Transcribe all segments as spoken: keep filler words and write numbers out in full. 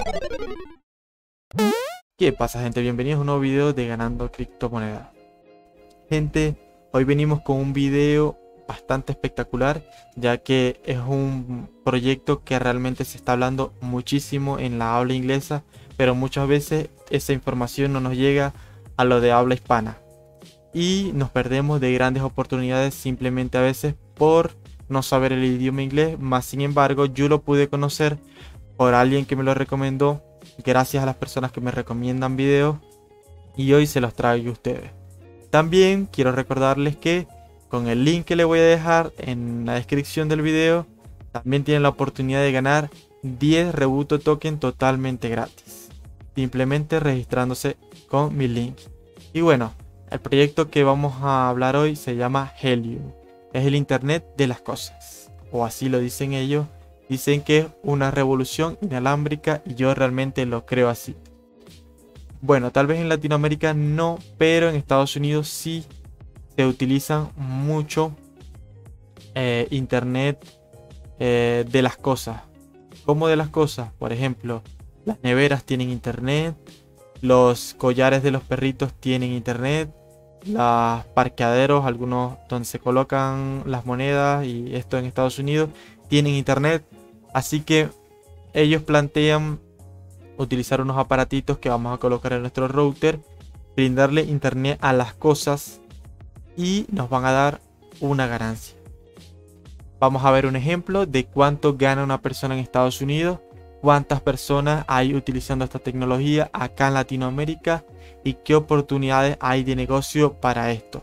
¿Qué pasa, gente? Bienvenidos a un nuevo video de Ganando Criptomonedas. Gente, hoy venimos con un video bastante espectacular, ya que es un proyecto que realmente se está hablando muchísimo en la habla inglesa, pero muchas veces esa información no nos llega a lo de habla hispana y nos perdemos de grandes oportunidades simplemente a veces por no saber el idioma inglés. Más sin embargo, yo lo pude conocer por alguien que me lo recomendó, gracias a las personas que me recomiendan videos, y hoy se los traigo a ustedes. También quiero recordarles que con el link que les voy a dejar en la descripción del video, también tienen la oportunidad de ganar diez Rebuto Token totalmente gratis, simplemente registrándose con mi link. Y bueno, el proyecto que vamos a hablar hoy se llama Helium. Es el internet de las cosas, o así lo dicen ellos. Dicen que es una revolución inalámbrica y yo realmente lo creo así. Bueno, tal vez en Latinoamérica no, pero en Estados Unidos sí se utilizan mucho eh, internet eh, de las cosas. ¿Cómo de las cosas? Por ejemplo, las neveras tienen internet, los collares de los perritos tienen internet, los parqueaderos, algunos donde se colocan las monedas, y esto en Estados Unidos, tienen internet. Así que ellos plantean utilizar unos aparatitos que vamos a colocar en nuestro router, brindarle internet a las cosas y nos van a dar una ganancia. Vamos a ver un ejemplo de cuánto gana una persona en Estados Unidos, cuántas personas hay utilizando esta tecnología acá en Latinoamérica y qué oportunidades hay de negocio para esto.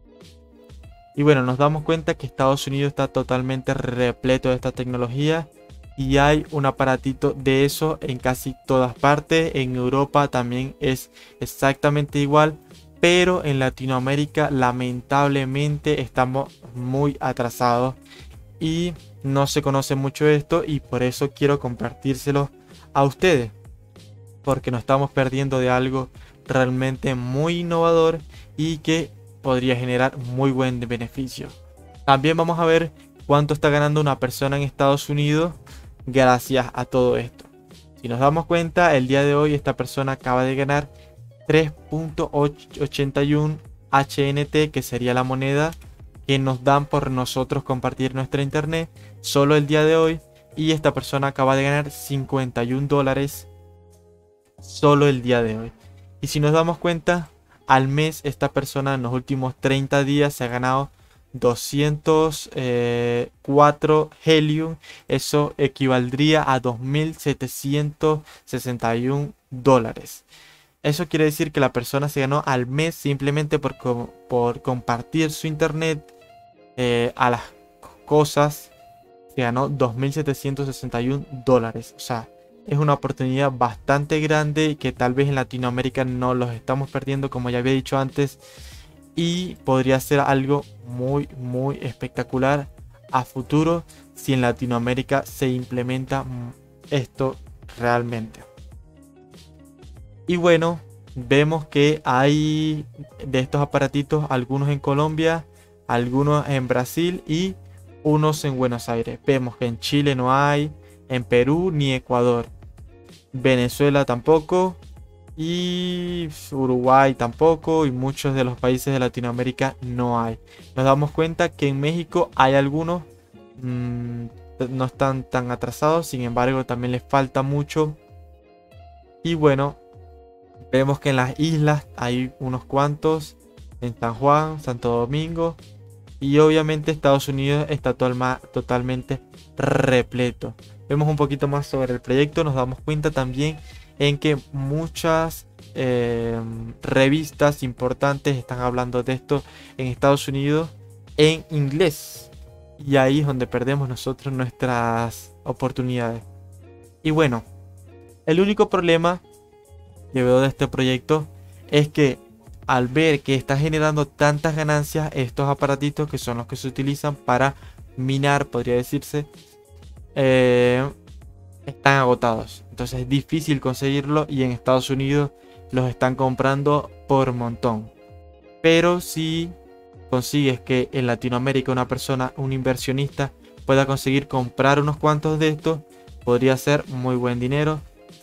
Y bueno, nos damos cuenta que Estados Unidos está totalmente repleto de esta tecnología y hay un aparatito de eso en casi todas partes. En Europa también es exactamente igual, pero en Latinoamérica lamentablemente estamos muy atrasados y no se conoce mucho esto, y por eso quiero compartírselo a ustedes, porque nos estamos perdiendo de algo realmente muy innovador y que podría generar muy buen beneficio. También vamos a ver cuánto está ganando una persona en Estados Unidos gracias a todo esto. Si nos damos cuenta, el día de hoy esta persona acaba de ganar tres punto ochenta y uno H N T, que sería la moneda que nos dan por nosotros compartir nuestra internet solo el día de hoy, y esta persona acaba de ganar cincuenta y un dólares solo el día de hoy. Y si nos damos cuenta, al mes esta persona en los últimos treinta días se ha ganado doscientos cuatro Helium. Eso equivaldría a dos mil setecientos sesenta y un dólares. Eso quiere decir que la persona se ganó al mes simplemente por, por compartir su internet eh, a las cosas. Se ganó dos mil setecientos sesenta y un dólares. O sea, es una oportunidad bastante grande que tal vez en Latinoamérica no los estamos perdiendo, como ya había dicho antes. Y podría ser algo muy muy espectacular a futuro si en Latinoamérica se implementa esto realmente. Y bueno, vemos que hay de estos aparatitos algunos en Colombia, algunos en Brasil y unos en Buenos Aires. Vemos que en Chile no hay, en Perú ni Ecuador, Venezuela tampoco, y Uruguay tampoco, y muchos de los países de Latinoamérica no hay. Nos damos cuenta que en México hay algunos, mmm, no están tan atrasados, sin embargo también les falta mucho. Y bueno, vemos que en las islas hay unos cuantos, en San Juan, Santo Domingo, y obviamente Estados Unidos está totalmente repleto. Vemos un poquito más sobre el proyecto, nos damos cuenta también en que muchas eh, revistas importantes están hablando de esto en Estados Unidos en inglés, y ahí es donde perdemos nosotros nuestras oportunidades. Y bueno, el único problema que veo de este proyecto es que al ver que está generando tantas ganancias, estos aparatitos que son los que se utilizan para minar, podría decirse, eh, están agotados. Entonces es difícil conseguirlo, y en Estados Unidos los están comprando por montón. Pero si consigues que en Latinoamérica una persona, un inversionista, pueda conseguir comprar unos cuantos de estos, podría ser muy buen dinero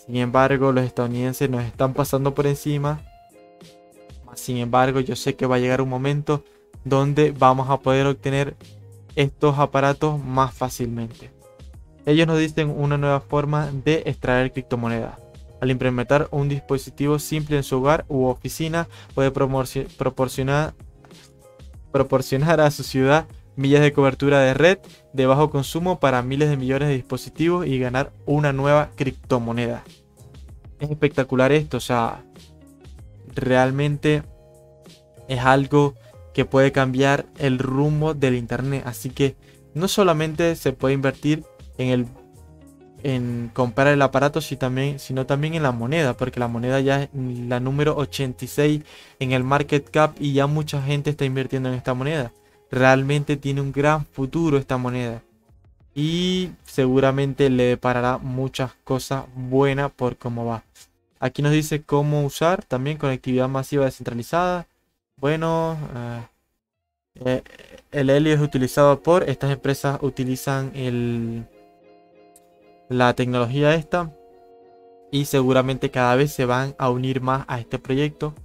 Sin embargo, los estadounidenses nos están pasando por encima. Sin embargo, yo sé que va a llegar un momento donde vamos a poder obtener estos aparatos más fácilmente. Ellos nos dicen una nueva forma de extraer criptomonedas. Al implementar un dispositivo simple en su hogar u oficina, puede proporcionar, proporcionar a su ciudad millas de cobertura de red de bajo consumo para miles de millones de dispositivos y ganar una nueva criptomoneda. Es espectacular esto, o sea, realmente es algo que puede cambiar el rumbo del internet. Así que no solamente se puede invertir en el en comprar el aparato, sino también, sino también en la moneda, porque la moneda ya es la número ochenta y seis en el market cap y ya mucha gente está invirtiendo en esta moneda. Realmente tiene un gran futuro esta moneda y seguramente le deparará muchas cosas buenas por cómo va. Aquí nos dice cómo usar también conectividad masiva descentralizada. Bueno, eh, eh, el helio es utilizado por estas empresas, utilizan el la tecnología esta y seguramente cada vez se van a unir más a este proyecto.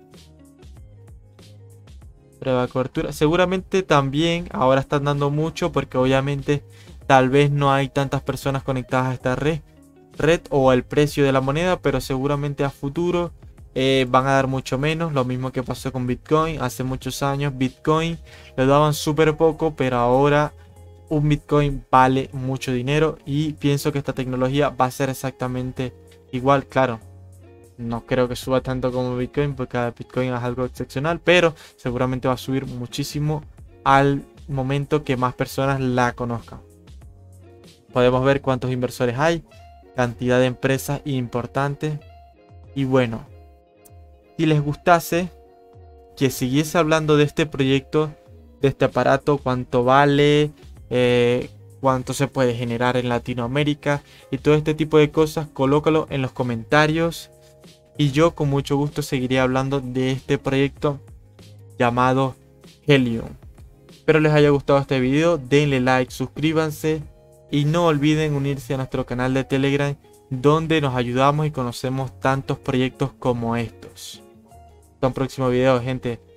Prueba de cobertura. Seguramente también ahora están dando mucho porque obviamente tal vez no hay tantas personas conectadas a esta red, red o el precio de la moneda, pero seguramente a futuro eh, van a dar mucho menos. Lo mismo que pasó con Bitcoin. Hace muchos años Bitcoin le daban súper poco, pero ahora un Bitcoin vale mucho dinero y pienso que esta tecnología va a ser exactamente igual. Claro, no creo que suba tanto como Bitcoin porque cada Bitcoin es algo excepcional, pero seguramente va a subir muchísimo al momento que más personas la conozcan. Podemos ver cuántos inversores hay, cantidad de empresas importantes. Y bueno, si les gustase que siguiese hablando de este proyecto, de este aparato, cuánto vale, Eh, cuánto se puede generar en Latinoamérica y todo este tipo de cosas, colócalo en los comentarios y yo con mucho gusto seguiré hablando de este proyecto llamado Helium. Espero les haya gustado este video, denle like, suscríbanse y no olviden unirse a nuestro canal de Telegram donde nos ayudamos y conocemos tantos proyectos como estos. Hasta un próximo video, gente.